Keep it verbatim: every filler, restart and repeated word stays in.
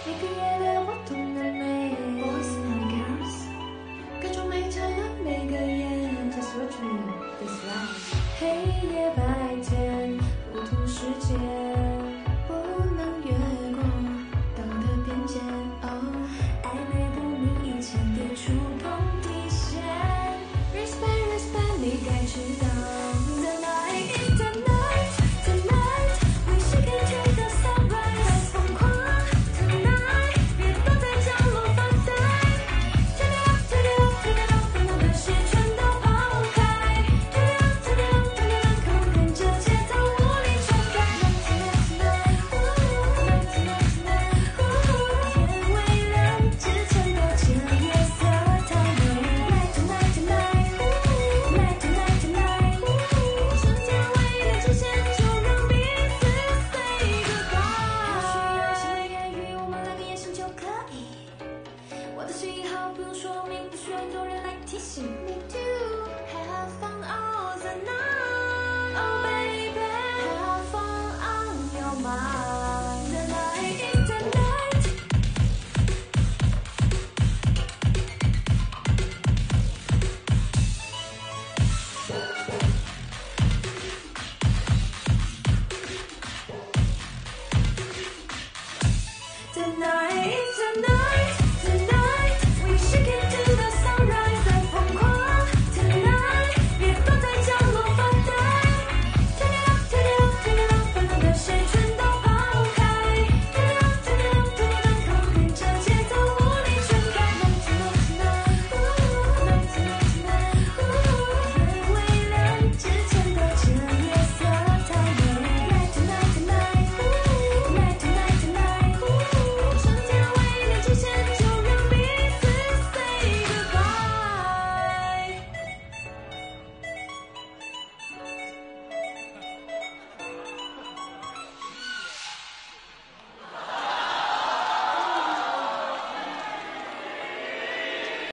每个夜的不同的美 Boys and girls， 各种美照亮每个夜 Just your dream, this life。 黑夜白天不同世界